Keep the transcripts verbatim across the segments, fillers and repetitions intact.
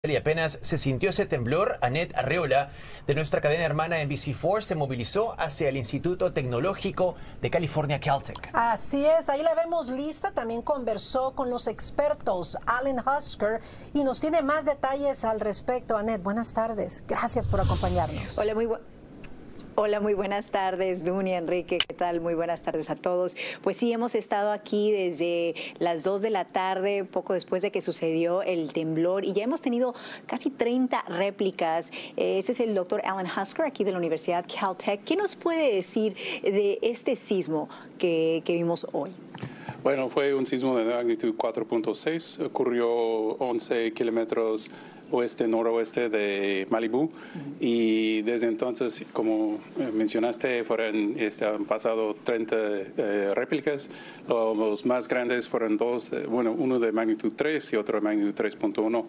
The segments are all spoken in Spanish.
Y apenas se sintió ese temblor, Anet Arreola, de nuestra cadena hermana N B C cuatro, se movilizó hacia el Instituto Tecnológico de California, Caltech. Así es, ahí la vemos lista. También conversó con los expertos Alan Husker y nos tiene más detalles al respecto. Anet, buenas tardes. Gracias por acompañarnos. Hola, muy buenas. Hola, muy buenas tardes, Dunia, Enrique, ¿qué tal? Muy buenas tardes a todos. Pues sí, hemos estado aquí desde las dos de la tarde, poco después de que sucedió el temblor, y ya hemos tenido casi treinta réplicas. Este es el doctor Alan Husker, aquí de la Universidad Caltech. ¿Qué nos puede decir de este sismo que, que vimos hoy? Bueno, fue un sismo de magnitud cuatro punto seis, ocurrió once kilómetros oeste-noroeste de Malibú, uh-huh. y desde entonces, como mencionaste, fueron, este, han pasado treinta eh, réplicas. Los más grandes fueron dos, eh, bueno, uno de magnitud tres y otro de magnitud tres punto uno,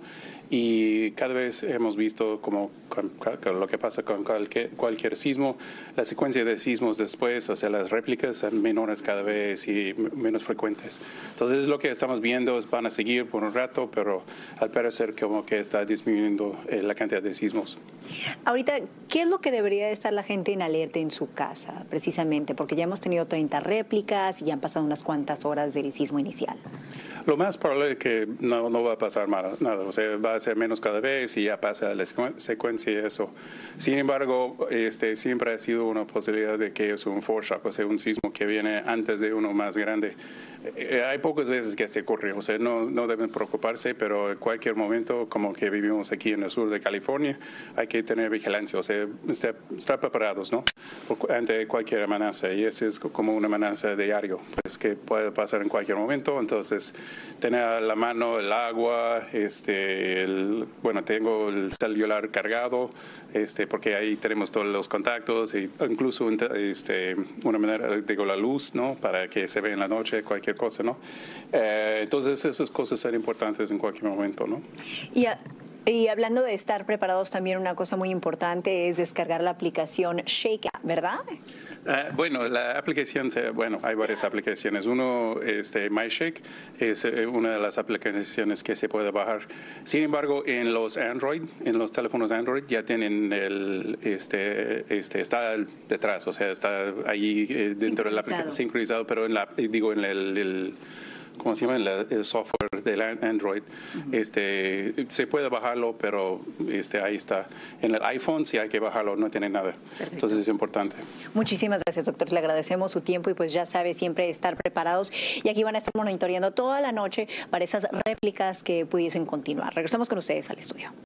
y cada vez hemos visto como con, con lo que pasa con cualquier, cualquier sismo, la secuencia de sismos después, o sea, las réplicas son menores cada vez y menos frecuentes. Entonces, lo que estamos viendo es van a seguir por un rato, pero al parecer como que está disminuyendo eh, la cantidad de sismos. Ahorita, ¿qué es lo que debería estar la gente en alerta en su casa, precisamente? Porque ya hemos tenido treinta réplicas y ya han pasado unas cuantas horas del sismo inicial. Lo más probable es que no, no va a pasar nada, nada, o sea, va a ser menos cada vez y ya pasa la secuencia y eso. Sin embargo, este, siempre ha sido una posibilidad de que es un foreshock, o sea, un sismo que viene antes de uno más grande. Eh, hay pocas veces que este ocurre, o sea, no, no deben preocuparse, pero en cualquier momento, como que vivimos aquí en el sur de California, hay que tener vigilancia, o sea, estar, estar preparados, ¿no?, ante cualquier amenaza, y esa es como una amenaza diario, pues que puede pasar en cualquier momento. Entonces, tener a la mano el agua, este, el, bueno, tengo el celular cargado, este, porque ahí tenemos todos los contactos, e incluso este, una manera, digo, la luz, ¿no?, para que se vea en la noche, cualquier cosa, ¿no? Eh, entonces, esas cosas son importantes en cualquier momento, ¿no? Y a Y hablando de estar preparados, también una cosa muy importante es descargar la aplicación Shake, ¿verdad? Uh, bueno, la aplicación, bueno, hay varias aplicaciones. Uno, este, MyShake, es una de las aplicaciones que se puede bajar. Sin embargo, en los Android, en los teléfonos Android, ya tienen el, este, este, está detrás, o sea, está ahí eh, dentro de la aplicación sincronizado, pero en la, digo, en el, el ¿cómo se llama? El, el software del Android. Uh-huh. Este, se puede bajarlo, pero este, ahí está. En el iPhone sí hay que bajarlo, no tiene nada. Perfecto. Entonces es importante. Muchísimas gracias, doctor. Le agradecemos su tiempo y pues ya sabe, siempre estar preparados. Y aquí van a estar monitoreando toda la noche para esas réplicas que pudiesen continuar. Regresamos con ustedes al estudio.